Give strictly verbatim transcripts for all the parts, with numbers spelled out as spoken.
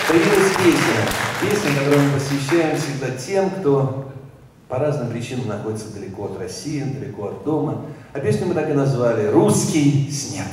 Появилась песня. Песня, которую мы посвящаем всегда тем, кто по разным причинам находится далеко от России, далеко от дома. А песню мы так и назвали «Русский снег».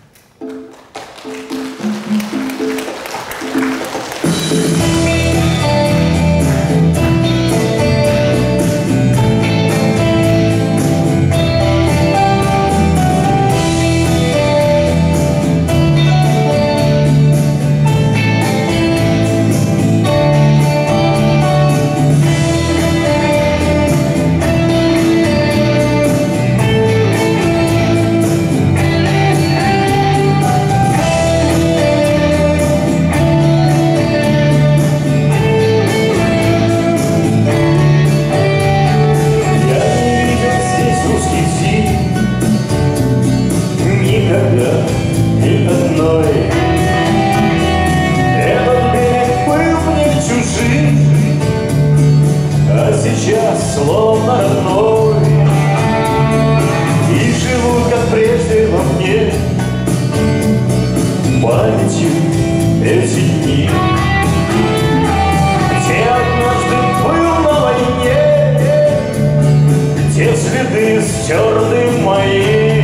Словно родной, и живут, как прежде, во мне памятью эти дни, где однажды был на войне, где следы стерты мои.